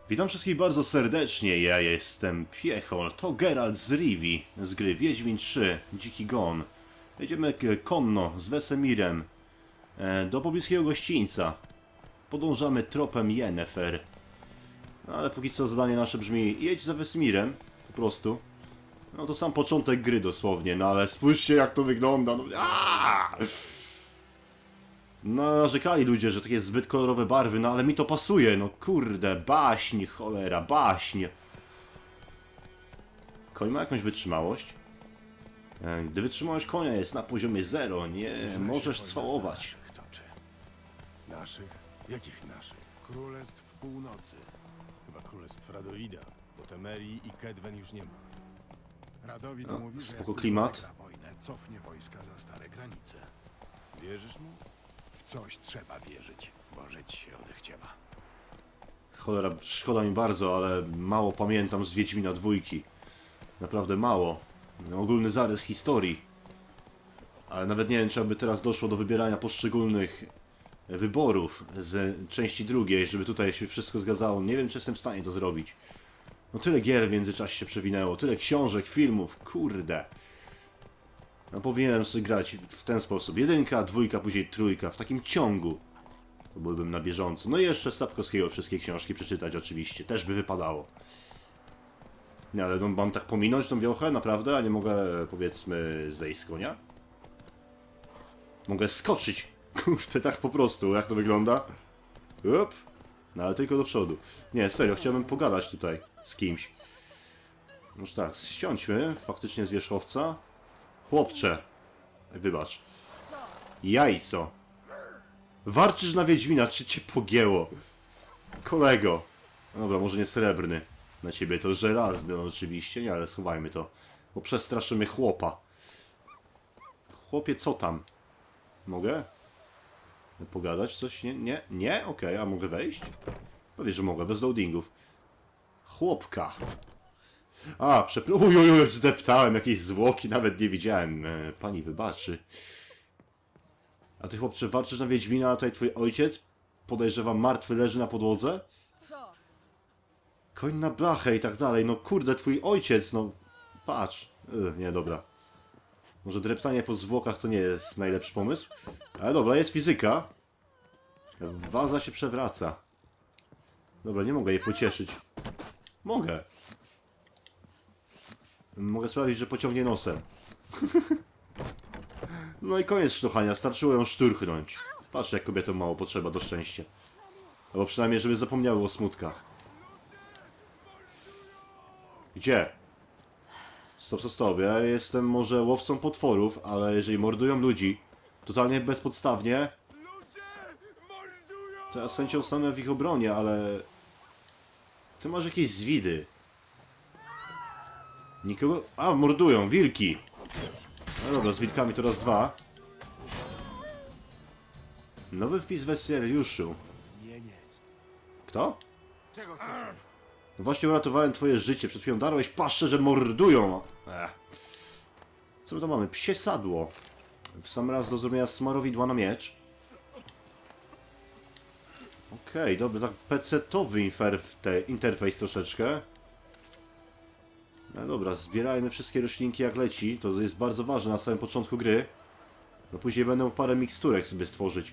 Witam wszystkich bardzo serdecznie, ja jestem Piechol, to Geralt z Rivii, z gry Wiedźmin 3, Dziki Gon. Jedziemy konno z Wesemirem do pobliskiego gościńca. Podążamy tropem Yennefer. No, ale póki co zadanie nasze brzmi, jedź za Wesemirem, po prostu. No to sam początek gry dosłownie, no ale spójrzcie jak to wygląda, no narzekali ludzie, że takie zbyt kolorowe barwy, no ale mi to pasuje, no kurde, baśń, cholera, baśń. Koń ma jakąś wytrzymałość? Gdy wytrzymałość konia jest na poziomie 0, nie możesz cwałować. Naszych? Jakich naszych? Królestw Północy. Chyba królestw Radoida, bo Temerii i Kedwen już nie ma. Radowid No, mówi, że spoko jak klimat. wygra wojnę, cofnie wojska za stare granice. Wierzysz mu? W coś trzeba wierzyć, bo żyć się odechciewa. Cholera, szkoda mi bardzo, ale mało pamiętam z Wiedźmina 2. Naprawdę mało. Ogólny zarys historii. Ale nawet nie wiem, czy aby teraz doszło do wybierania poszczególnych wyborów z części drugiej, żeby tutaj się wszystko zgadzało. Nie wiem, czy jestem w stanie to zrobić. No tyle gier w międzyczasie się przewinęło, tyle książek, filmów, kurde. No powinienem sobie grać w ten sposób. 1, 2, później 3, w takim ciągu. To byłbym na bieżąco. No i jeszcze Sapkowskiego wszystkie książki przeczytać oczywiście, też by wypadało. Nie, ale no, mam tak pominąć tą wiochę, naprawdę? A nie mogę, powiedzmy, zejść z konia? Mogę skoczyć. Kurde, tak po prostu, jak to wygląda? Up. No ale tylko do przodu. Nie, serio, chciałbym pogadać tutaj z kimś. Może tak, ściąćmy faktycznie z wierzchowca. Chłopcze. Wybacz. Jajco. Warczysz na Wiedźmina, czy cię pogięło? Kolego. No dobra, może nie srebrny. Na ciebie to żelazny, no oczywiście. Nie, ale schowajmy to. Bo przestraszymy chłopa. Chłopie, co tam? Mogę? Pogadać coś? Nie? Nie? Nie? Okej, a mogę wejść? Powiedz, że mogę, bez loadingów. Chłopka. A, przepraszam. Uj, zdeptałem jakieś zwłoki, nawet nie widziałem. Pani wybaczy. A ty, chłopcze, walczysz na Wiedźmina, a tutaj twój ojciec, podejrzewam, martwy leży na podłodze? Co? Koń na blachę i tak dalej. No kurde, twój ojciec, no... Patrz. Nie, dobra. Może dreptanie po zwłokach to nie jest najlepszy pomysł. Ale dobra, jest fizyka. Waza się przewraca. Dobra, nie mogę jej pocieszyć. Mogę. Mogę sprawić, że pociągnie nosem. No i koniec sztuchania. Starczyło ją szturchnąć. Patrz, jak kobietom mało potrzeba do szczęścia. Albo przynajmniej, żeby zapomniały o smutkach. Gdzie? Stop, stop, stop. Ja jestem może łowcą potworów, ale jeżeli mordują ludzi totalnie bezpodstawnie, to ja z chęcią stanę w ich obronie, ale... Ty masz jakieś zwidy. Nikogo... A, mordują, wilki! No dobra, z wilkami to raz, dwa. Nowy wpis w bestiariuszu. Mieniec. Kto? Czego chcesz? No właśnie uratowałem twoje życie, przed chwilą darłeś paszczę, że mordują! Co my to mamy? Psie sadło. W sam raz do zrobienia smarowidła na miecz. Okej, dobry, tak PC-towy interfejs troszeczkę. No dobra, zbierajmy wszystkie roślinki jak leci. To jest bardzo ważne na samym początku gry. No później będę parę miksturek sobie stworzyć.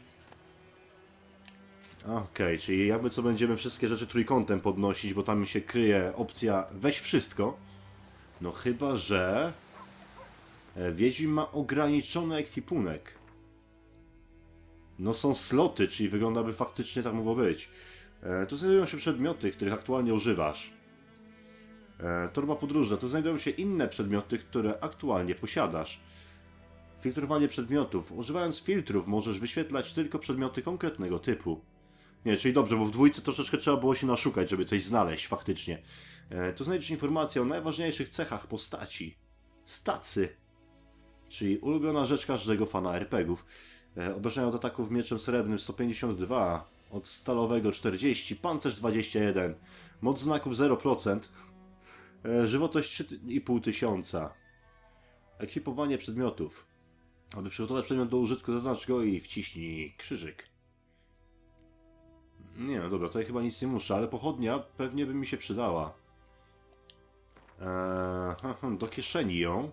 Okej, czyli jakby co będziemy wszystkie rzeczy trójkątem podnosić, bo tam się kryje opcja weź wszystko. No chyba, że... Wiedźmin ma ograniczony ekwipunek. No są sloty, czyli wygląda by faktycznie tak mogło być. Tu znajdują się przedmioty, których aktualnie używasz. Torba podróżna. Tu znajdują się inne przedmioty, które aktualnie posiadasz. Filtrowanie przedmiotów. Używając filtrów możesz wyświetlać tylko przedmioty konkretnego typu. Nie, czyli dobrze, bo w dwójce troszeczkę trzeba było się naszukać, żeby coś znaleźć faktycznie. Tu znajdziesz informacje o najważniejszych cechach postaci. Stacy. Czyli ulubiona rzecz każdego fana RPGów. Obrażenia od ataków mieczem srebrnym 152, od stalowego 40, pancerz 21, moc znaków 0%, żywotość 3500. Ekwipowanie przedmiotów. Aby przygotować przedmiot do użytku, zaznacz go i wciśnij krzyżyk. Nie no dobra, tutaj chyba nic nie muszę, ale pochodnia pewnie by mi się przydała. Do kieszeni ją.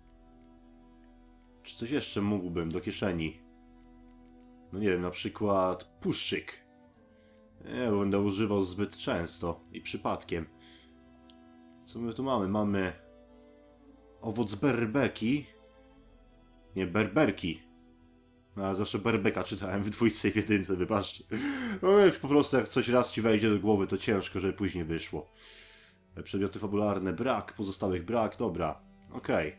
Czy coś jeszcze mógłbym do kieszeni? No nie wiem, na przykład puszczyk. Nie, bo będę używał zbyt często i przypadkiem. Co my tu mamy? Mamy owoc berbeki. Nie, berberki. No, zawsze berbeka czytałem w dwójce i w jedynce, wybaczcie. No jak po prostu jak coś raz ci wejdzie do głowy, to ciężko, żeby później wyszło. Przedmioty fabularne, brak, pozostałych brak, dobra. Okej.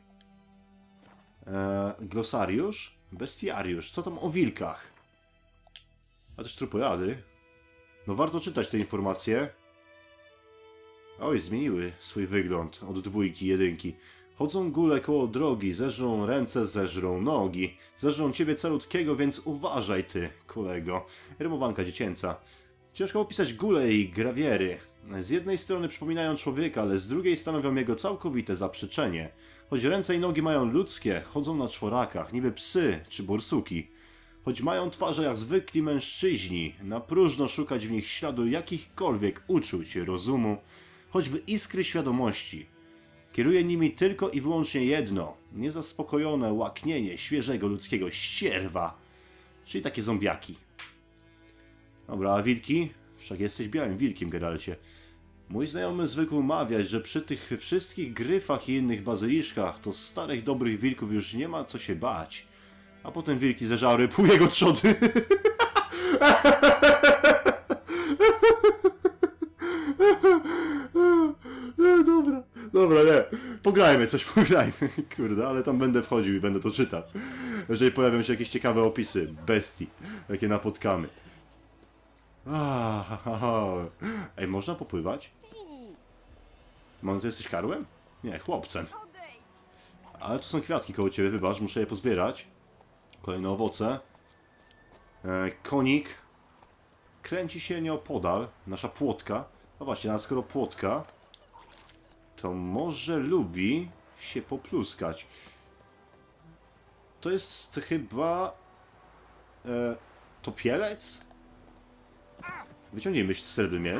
Glosariusz? Bestiariusz, co tam o wilkach? A też trupojady. No warto czytać te informacje. Oj, zmieniły swój wygląd od dwójki, jedynki. Chodzą góle koło drogi, zeżrą ręce, zeżrą nogi. Zeżrą ciebie calutkiego, więc uważaj ty, kolego. Rymowanka dziecięca. Ciężko opisać góle i grawiery. Z jednej strony przypominają człowieka, ale z drugiej stanowią jego całkowite zaprzeczenie. Choć ręce i nogi mają ludzkie, chodzą na czworakach, niby psy czy borsuki. Choć mają twarze jak zwykli mężczyźni, na próżno szukać w nich śladu jakichkolwiek uczuć, rozumu, choćby iskry świadomości. Kieruje nimi tylko i wyłącznie jedno, niezaspokojone łaknienie świeżego ludzkiego ścierwa, czyli takie zombiaki. Dobra, a wilki? Wszak jesteś białym wilkiem, Geralcie. Mój znajomy zwykł mawiać, że przy tych wszystkich gryfach i innych bazyliszkach to starych dobrych wilków już nie ma co się bać. A potem wilki zeżarły pół jego trzody. Dobra, dobra, nie. Pograjmy, coś pograjmy. Kurde, ale tam będę wchodził i będę to czytał. Jeżeli pojawią się jakieś ciekawe opisy bestii, jakie napotkamy. Ej, można popływać? Może ty jesteś karłem? Nie, chłopcem. Ale to są kwiatki koło ciebie, wybacz, muszę je pozbierać. Kolejne owoce. Konik. Kręci się nieopodal. Nasza płotka. No właśnie, a skoro płotka, to może lubi się popluskać. To jest chyba... topielec? Wyciągnijmy srebrny miecz.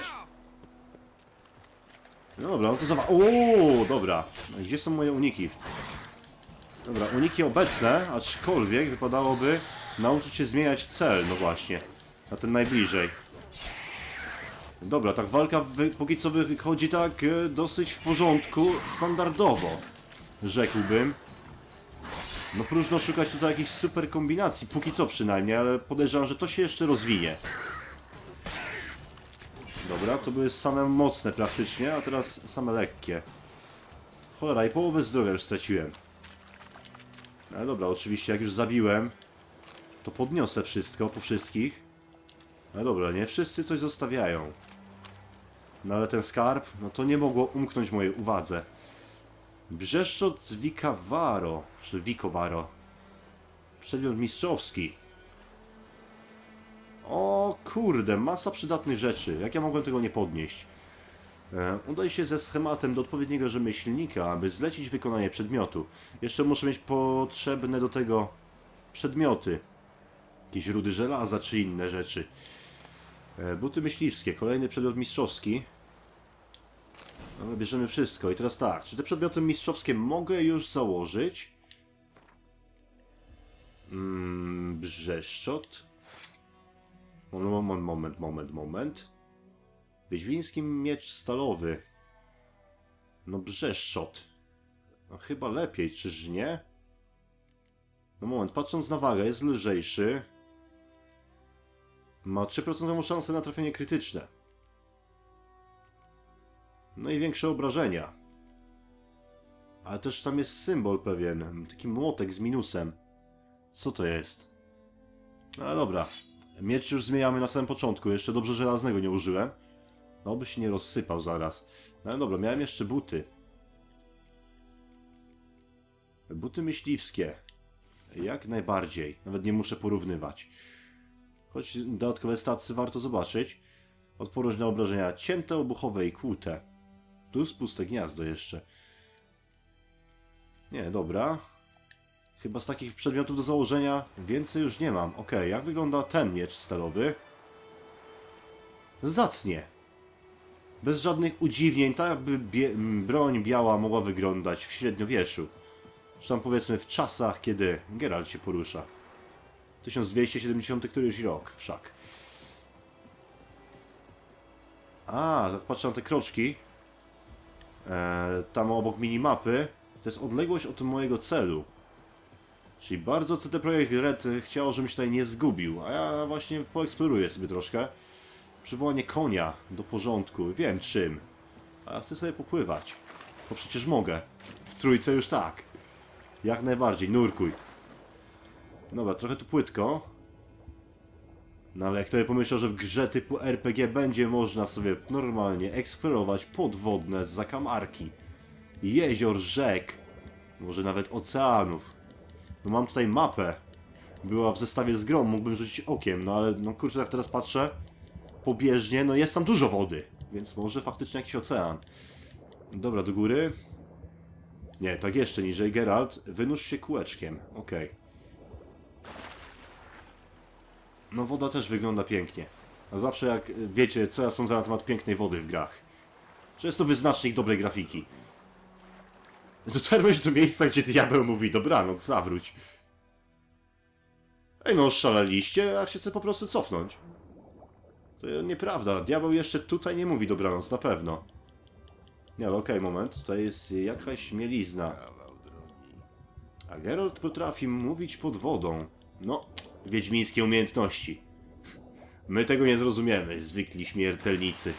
No dobra, no to zawa... Ooo, dobra. Gdzie są moje uniki? Dobra, uniki obecne, aczkolwiek wypadałoby nauczyć się zmieniać cel, no właśnie. Na ten najbliżej. Dobra, tak walka póki co wychodzi tak dosyć w porządku, standardowo. Rzekłbym. No próżno szukać tutaj jakichś super kombinacji, póki co przynajmniej, ale podejrzewam, że to się jeszcze rozwinie. Dobra, to były same mocne praktycznie, a teraz same lekkie. Cholera, i połowę zdrowia już straciłem. Ale dobra, oczywiście jak już zabiłem, to podniosę wszystko po wszystkich. Ale dobra, nie wszyscy coś zostawiają. No ale ten skarb, no to nie mogło umknąć mojej uwadze. Brzeszczot z Vicavaro, czy Vicovaro. Przedmiot mistrzowski. O kurde, masa przydatnych rzeczy. Jak ja mogłem tego nie podnieść? Udaj się ze schematem do odpowiedniego rzemieślnika, aby zlecić wykonanie przedmiotu. Jeszcze muszę mieć potrzebne do tego przedmioty. Jakieś rudy żelaza czy inne rzeczy. Buty myśliwskie, kolejny przedmiot mistrzowski. No, bierzemy wszystko. I teraz tak, czy te przedmioty mistrzowskie mogę już założyć? Brzeszczot. Moment. Wiedźmiński miecz stalowy. No brzeszczot. No chyba lepiej, czyż nie? No moment, patrząc na wagę, jest lżejszy. Ma 3% szansę na trafienie krytyczne. No i większe obrażenia. Ale też tam jest symbol pewien. Taki młotek z minusem. Co to jest? No ale dobra. Miecz już zmieniamy na samym początku. Jeszcze dobrze żelaznego nie użyłem. No by się nie rozsypał zaraz. No ale dobra, miałem jeszcze buty. Buty myśliwskie. Jak najbardziej. Nawet nie muszę porównywać. Choć dodatkowe stacje warto zobaczyć. Odporność na obrażenia cięte, obuchowe i kłute. Tu jest puste gniazdo jeszcze. Nie, dobra. Chyba z takich przedmiotów do założenia więcej już nie mam. Ok, jak wygląda ten miecz stalowy? zacnie. Bez żadnych udziwnień, tak jakby broń biała mogła wyglądać w średniowieczu. Czy tam powiedzmy w czasach, kiedy Geralt się porusza. 1270 któryś rok wszak. A, tak patrzę na te kroczki. Tam obok minimapy. To jest odległość od mojego celu. Czyli bardzo CD Projekt Red chciał, żebym się tutaj nie zgubił. A ja właśnie poeksploruję sobie troszkę. Przywołanie konia do porządku. Wiem czym. A chcę sobie popływać. Bo przecież mogę. W trójce już tak. Jak najbardziej. Nurkuj. Dobra, trochę tu płytko. No ale jak ktoś pomyślał, że w grze typu RPG będzie można sobie normalnie eksplorować podwodne zakamarki. Jezior, rzek. Może nawet oceanów. No mam tutaj mapę. Była w zestawie z grą, mógłbym rzucić okiem, no ale no kurczę, jak teraz patrzę pobieżnie, no jest tam dużo wody. Więc może faktycznie jakiś ocean. Dobra, do góry. Nie, tak jeszcze niżej. Geralt, wynurz się kółeczkiem. Okej. No woda też wygląda pięknie. A zawsze jak wiecie, co ja sądzę na temat pięknej wody w grach. Że jest to wyznacznik dobrej grafiki. Dotarłeś do miejsca, gdzie diabeł mówi dobranoc, zawróć. Ej no, szaleliście, ja się chcę po prostu cofnąć. To nieprawda, diabeł jeszcze tutaj nie mówi dobranoc, na pewno. Nie, ale okej, moment, tutaj jest jakaś mielizna. A Geralt potrafi mówić pod wodą. No, wiedźmińskie umiejętności. My tego nie zrozumiemy, zwykli śmiertelnicy.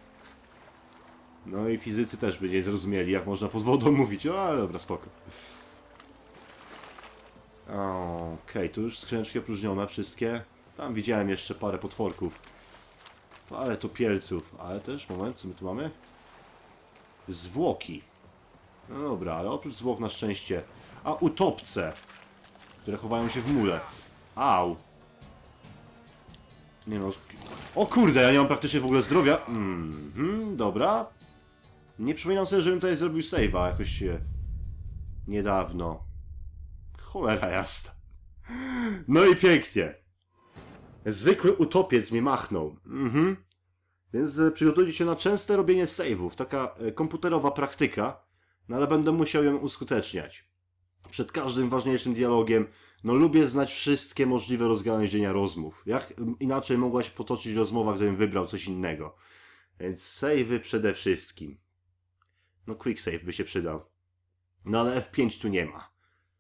No i fizycy też by nie zrozumieli, jak można pod wodą mówić. O, ale dobra, spoko. Okej, tu już skrzyneczki opróżnione wszystkie. Tam widziałem jeszcze parę potworków. Parę topielców, ale też, moment, co my tu mamy? Zwłoki. No dobra, ale oprócz zwłok na szczęście. A, utopce, które chowają się w mule. Au. Nie no. O kurde, ja nie mam praktycznie w ogóle zdrowia. Dobra. Nie przypominam sobie, żebym tutaj zrobił save'a jakoś niedawno. Cholera jasna. No i pięknie. Zwykły utopiec mnie machnął. Więc przygotujcie się na częste robienie save'ów. Taka komputerowa praktyka. No ale będę musiał ją uskuteczniać. Przed każdym ważniejszym dialogiem. No lubię znać wszystkie możliwe rozgałęzienia rozmów. Jak inaczej mogła się potoczyć rozmowa, gdybym wybrał coś innego. Więc save'y przede wszystkim. No quick save by się przydał. No ale F5 tu nie ma.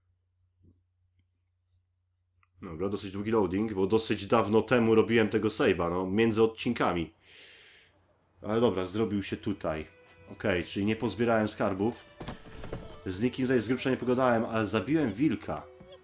Dobra, dosyć długi loading, bo dosyć dawno temu robiłem tego save'a, no między odcinkami. Ale dobra, zrobił się tutaj. Okej, czyli nie pozbierałem skarbów. Z nikim tutaj z grubsza nie pogadałem, ale zabiłem wilka.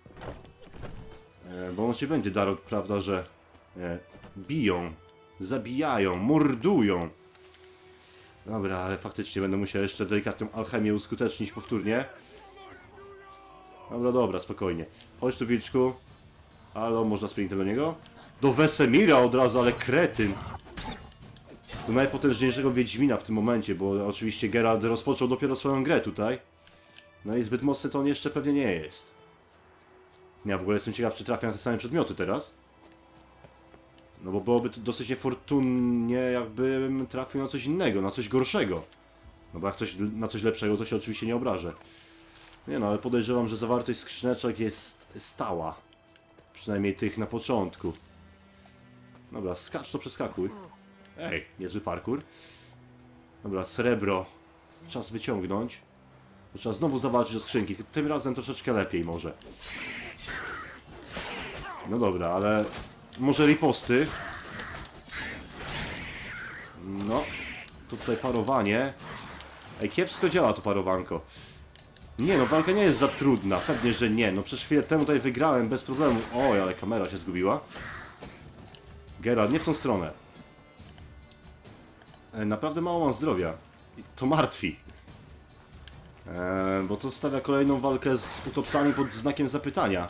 Bo on się będzie darł, prawda, że biją, zabijają, mordują. Dobra, ale faktycznie będę musiał jeszcze delikatną alchemię uskutecznić powtórnie. Dobra, dobra, spokojnie. Chodź tu, wilczku. Halo, można sprintem do niego? Do Wesemira od razu, ale kretyn. Do najpotężniejszego Wiedźmina w tym momencie, bo oczywiście Geralt rozpoczął dopiero swoją grę tutaj. No i zbyt mocny to on jeszcze pewnie nie jest. Ja w ogóle jestem ciekaw, czy trafiam na te same przedmioty teraz. No bo byłoby to dosyć niefortunnie, jakbym trafił na coś innego, na coś gorszego. No bo jak na coś lepszego, to się oczywiście nie obrażę. Nie no, ale podejrzewam, że zawartość skrzyneczek jest stała. Przynajmniej tych na początku. Dobra, skacz to przeskakuj. Ej, niezły parkour. Dobra, srebro. Czas wyciągnąć. To trzeba znowu zawalczyć o skrzynki. Tym razem troszeczkę lepiej może. No dobra, ale... Może riposty. No. To tutaj parowanie. Ej, kiepsko działa to parowanko. Nie no, walka nie jest za trudna. Pewnie, że nie. No przecież chwilę temu tutaj wygrałem bez problemu. Oj, ale kamera się zgubiła. Geralt, nie w tą stronę. Naprawdę mało mam zdrowia. I to martwi. Bo to stawia kolejną walkę z utopcami pod znakiem zapytania.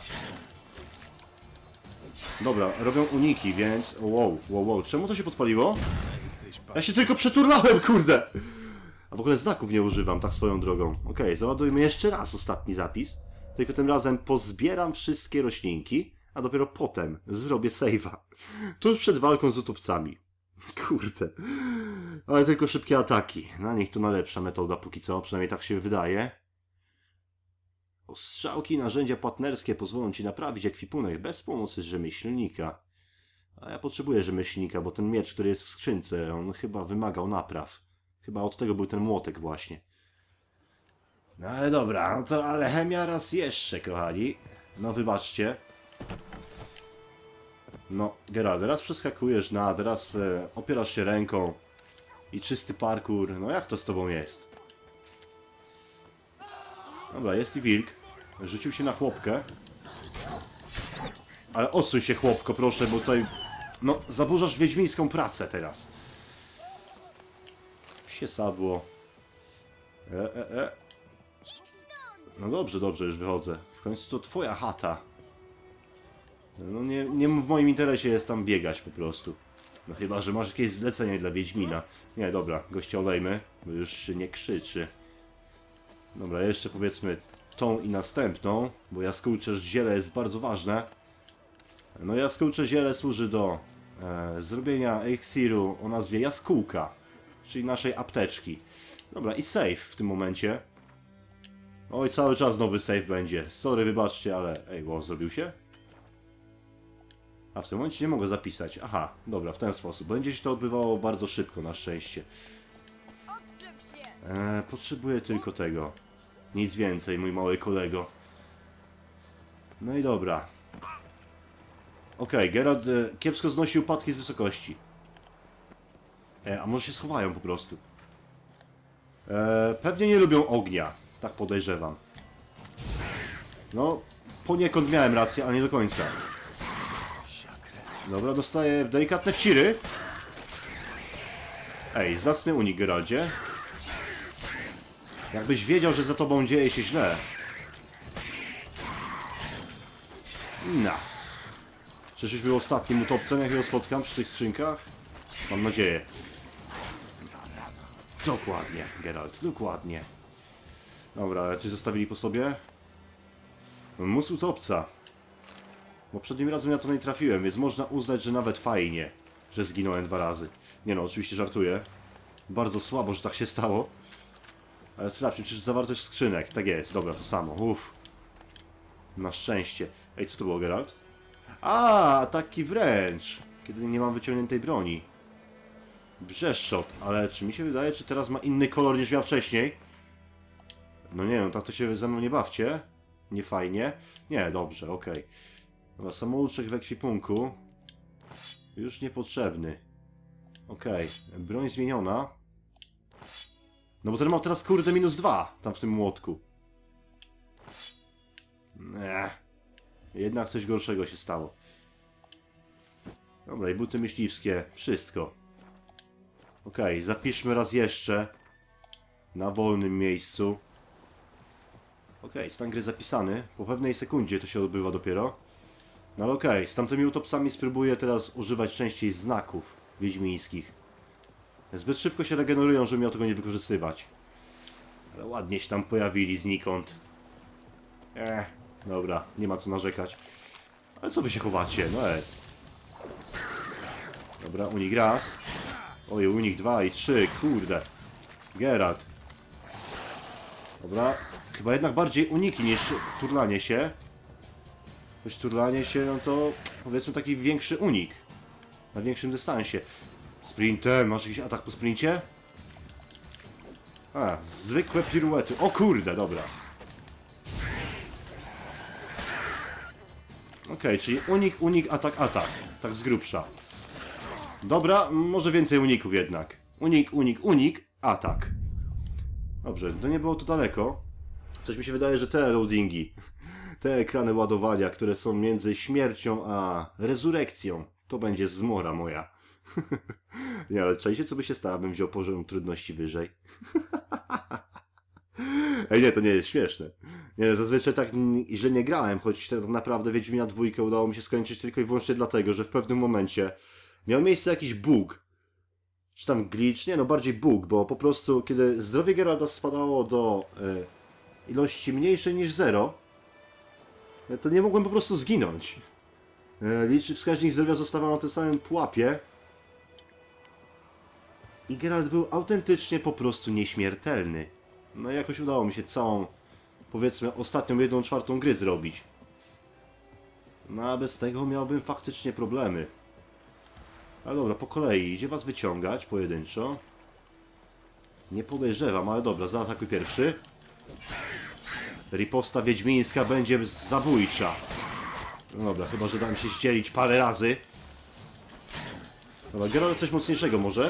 Dobra, robią uniki, więc... Wow. Czemu to się podpaliło? Ja się tylko przeturlałem, kurde! A w ogóle znaków nie używam, tak swoją drogą. Okej, załadujmy jeszcze raz ostatni zapis. Tylko tym razem pozbieram wszystkie roślinki, a dopiero potem zrobię save'a. Tuż przed walką z utopcami. Kurde. Ale tylko szybkie ataki. Na nich to najlepsza metoda póki co, przynajmniej tak się wydaje. Ostrzałki i narzędzia partnerskie pozwolą ci naprawić ekwipunek bez pomocy rzemieślnika. A ja potrzebuję rzemieślnika, bo ten miecz, który jest w skrzynce, on chyba wymagał napraw. Chyba od tego był ten młotek właśnie. No ale dobra, no to alchemia raz jeszcze, kochani. No wybaczcie. No, Geralt, raz przeskakujesz na, teraz opierasz się ręką i czysty parkour. No jak to z tobą jest? Dobra, jest i wilk. Rzucił się na chłopkę. Ale odsuń się, chłopko, proszę, bo tutaj... No, zaburzasz wiedźmińską pracę teraz. Się sadło. No dobrze, dobrze, już wychodzę. W końcu to twoja chata. No nie w moim interesie jest tam biegać po prostu. No chyba, że masz jakieś zlecenie dla Wiedźmina. Nie, dobra, gościa olejmy, bo już się nie krzyczy. Dobra, jeszcze powiedzmy tą i następną, bo jaskółcze ziele jest bardzo ważne. No jaskółcze ziele służy do zrobienia eliksiru o nazwie jaskółka, czyli naszej apteczki. Dobra, i save w tym momencie. Oj, cały czas nowy save będzie. Sorry, wybaczcie, ale... Ej, wow, zrobił się? A w tym momencie nie mogę zapisać. Aha, dobra, w ten sposób. Będzie się to odbywało bardzo szybko, na szczęście. Potrzebuję tylko tego. Nic więcej, mój mały kolego. No i dobra. Okej, Geralt kiepsko znosi upadki z wysokości. A może się schowają po prostu. Pewnie nie lubią ognia. Tak podejrzewam. No, poniekąd miałem rację, ale nie do końca. Dobra, dostaję delikatne wciry. Ej, zacny unik, Geraldzie. Jakbyś wiedział, że za tobą dzieje się źle. No. Czyżbyś był ostatnim utopcem, jakiego spotkam przy tych skrzynkach? Mam nadzieję. Dokładnie, Geralt, dokładnie. Dobra, ale coś zostawili po sobie? Mus utopca. Poprzednim razem ja to nie trafiłem, więc można uznać, że nawet fajnie, że zginąłem 2 razy. Nie no, oczywiście żartuję. Bardzo słabo, że tak się stało. Ale sprawdźmy, czy zawartość skrzynek. Tak jest, dobra, to samo. Uff. Na szczęście. Ej, co to było, Geralt? A, ataki wręcz. Kiedy nie mam wyciągniętej broni. Brzeszczot, ale czy mi się wydaje, czy teraz ma inny kolor niż miał wcześniej? No nie wiem, tak to się ze mną nie bawcie. Nie fajnie. Nie, dobrze, okej. Dobra, samouczek w ekwipunku. Już niepotrzebny. Okej, broń zmieniona. No bo ten ma teraz kurde -2 tam w tym młotku. Jednak coś gorszego się stało. Dobra, i buty myśliwskie. Wszystko. Okej, zapiszmy raz jeszcze. Na wolnym miejscu. Okej, stan gry zapisany. Po pewnej sekundzie to się odbywa dopiero. No ale okej, z tamtymi utopcami spróbuję teraz używać częściej znaków wiedźmińskich. Zbyt szybko się regenerują, żeby miał tego nie wykorzystywać. Ale ładnie się tam pojawili znikąd. Dobra, nie ma co narzekać. Ale co wy się chowacie? No Dobra, unik raz. Oj, unik 2 i 3, kurde. Geralt. Dobra, chyba jednak bardziej uniki niż turlanie się. Choć turlanie się, no to powiedzmy taki większy unik. Na większym dystansie. Sprintem, masz jakiś atak po sprincie? A, zwykłe piruety. O kurde, dobra. Okej, czyli unik, atak. Tak z grubsza. Dobra, może więcej uników jednak. Unik, atak. Dobrze, to nie było to daleko. Coś mi się wydaje, że te loadingi, te ekrany ładowania, które są między śmiercią a rezurekcją, to będzie zmora moja. Nie, ale czajcie, co by się stało, bym wziął poziom trudności wyżej. Ej, nie, to nie jest śmieszne. Nie, zazwyczaj tak źle nie grałem, choć tak naprawdę Wiedźmina 2 udało mi się skończyć tylko i wyłącznie dlatego, że w pewnym momencie miał miejsce jakiś bug. Czy tam glitch? Nie, no bardziej bug, bo po prostu kiedy zdrowie Geralta spadało do ilości mniejszej niż 0, to nie mogłem po prostu zginąć. Wskaźnik zdrowia zostawał na tym samym pułapie. I Geralt był autentycznie po prostu nieśmiertelny. No i jakoś udało mi się całą, powiedzmy, ostatnią 1/4 gry zrobić. No a bez tego miałbym faktycznie problemy. Ale dobra, po kolei. Idzie was wyciągać pojedynczo. Nie podejrzewam, ale dobra, zaatakuj pierwszy. Riposta wiedźmińska będzie zabójcza. No dobra, chyba że dam się zdzielić parę razy. Dobra, Geralt coś mocniejszego może.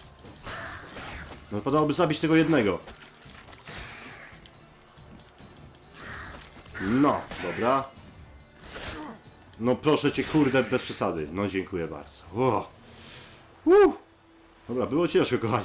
No wypadałoby zabić tego jednego. No, dobra. No proszę cię, kurde, bez przesady. No dziękuję bardzo. Dobra, było ciężko, kochani.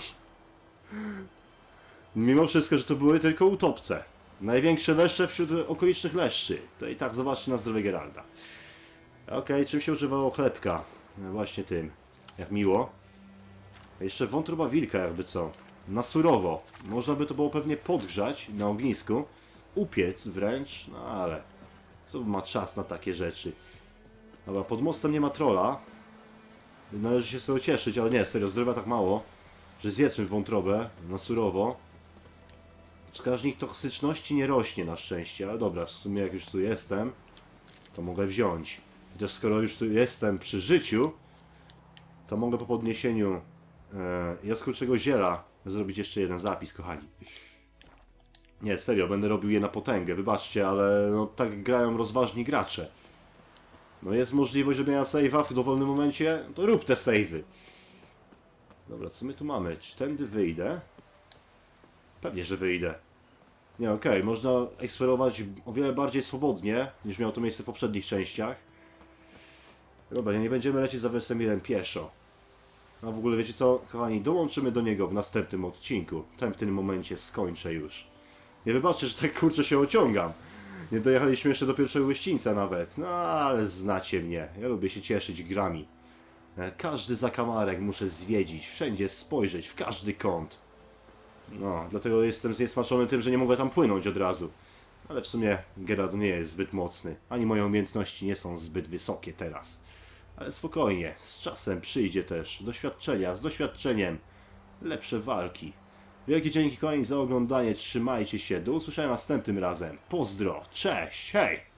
Mimo wszystko, że to były tylko utopce. Największe leszcze wśród okolicznych leszczy. To i tak zobaczcie na zdrowie Geralda. Okej, czym się używało chlebka? No właśnie tym. Jak miło. Jeszcze wątroba wilka, jakby co. Na surowo. Można by to było pewnie podgrzać na ognisku. Upiec wręcz, no ale... Kto ma czas na takie rzeczy? Dobra, pod mostem nie ma trolla. Należy się z tego cieszyć, ale nie, serio, zdrowia tak mało, że zjedzmy wątrobę na surowo. Wskaźnik toksyczności nie rośnie na szczęście, ale dobra, w sumie jak już tu jestem, to mogę wziąć. Chociaż skoro już tu jestem przy życiu, to mogę po podniesieniu jaskółczego ziela zrobić jeszcze jeden zapis, kochani. Nie, serio, będę robił je na potęgę, wybaczcie, ale no, tak grają rozważni gracze. No jest możliwość robienia save'a w dowolnym momencie, to rób te save'y. Dobra, co my tu mamy? Czy tędy wyjdę? Pewnie, że wyjdę. Nie, okej, można eksplorować o wiele bardziej swobodnie, niż miało to miejsce w poprzednich częściach. Dobra, nie będziemy lecieć za Wesemirem pieszo. A w ogóle wiecie co, kochani, dołączymy do niego w następnym odcinku. Ten w tym momencie skończę już. Nie wybaczcie, że tak kurczę się ociągam. Nie dojechaliśmy jeszcze do pierwszego gościńca nawet. No ale znacie mnie. Ja lubię się cieszyć grami. Każdy zakamarek muszę zwiedzić. Wszędzie spojrzeć. W każdy kąt. No, dlatego jestem zniesmaczony tym, że nie mogę tam płynąć od razu. Ale w sumie Geralt nie jest zbyt mocny. Ani moje umiejętności nie są zbyt wysokie teraz. Ale spokojnie. Z czasem przyjdzie też doświadczenia. Z doświadczeniem lepsze walki. Wielkie dzięki kochani za oglądanie. Trzymajcie się. Do usłyszenia następnym razem. Pozdro. Cześć. Hej.